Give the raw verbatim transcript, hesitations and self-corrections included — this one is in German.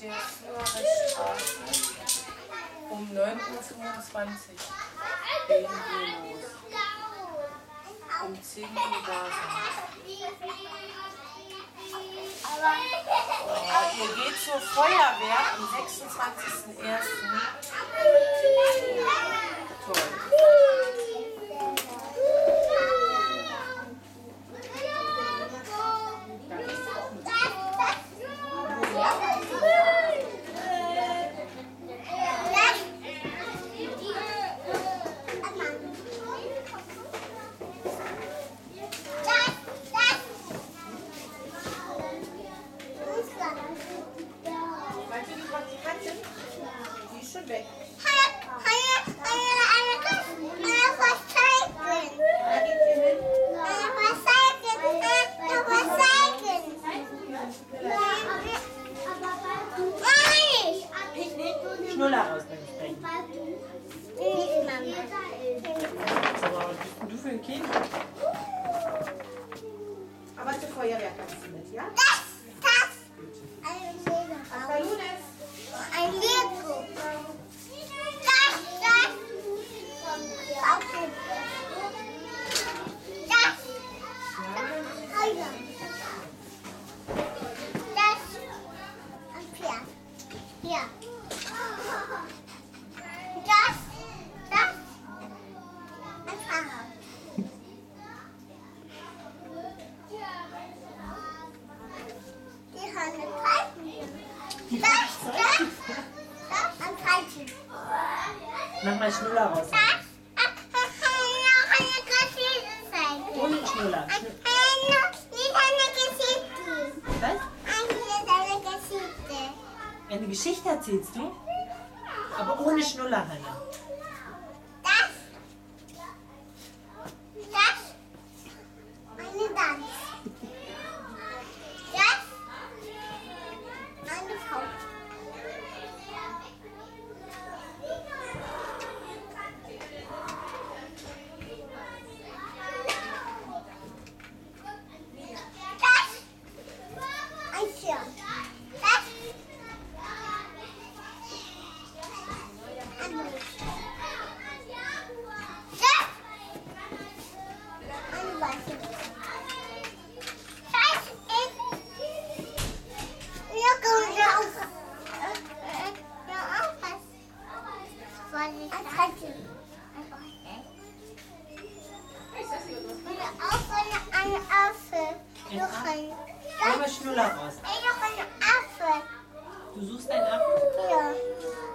der Suarezstraße um neun Uhr fünfundzwanzig gehen wir los. Um zehn Uhr da sein. Oh, ihr geht zur Feuerwehr am sechsundzwanzigsten ersten Toll. Die ist schon weg. Ich nicht. Schnuller rausbringen. Aber was bist denn du für ein Kind? Aber zur Feuerwehr kannst du mit, ja? Das, das. Ein Lunes. Ein Lego. Das, das. Okay. Das. Oh ja. Das. Ein Pferd. Hier. Das. Das. Ein Fahrrad. Die haben eine Pfeife. Das, das, das, ein Pfeilchen. Mach mal Schnuller raus. Das, noch eine Geschichte. Ohne Schnuller. Nicht eine Geschichte. Was? Eine Geschichte. Eine Geschichte erzählst du? Aber ohne Schnuller, Hanna. Das, das, eine Tanz. Das, eine Frau. Das, ein Pferd. Das, ein Hund. Das, eine Weiße. Das ist ja gut raus. Ja, aufpassen. Ein Katzen. Auch eine, eine Affe. Noch ein. Hol mal Schnuller raus. Noch ein Affe. Du suchst einen Affen? Ja.